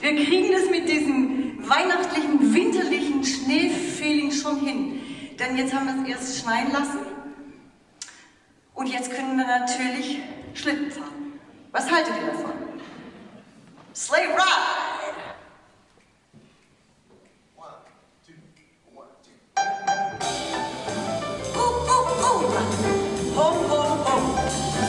Wir kriegen das mit diesem weihnachtlichen, winterlichen Schneefeeling schon hin. Denn jetzt haben wir es erst schneien lassen. Und jetzt können wir natürlich Schlitten fahren. Was haltet ihr davon? Sleigh ride! Ho, ho, ho! Ho, ho, ho!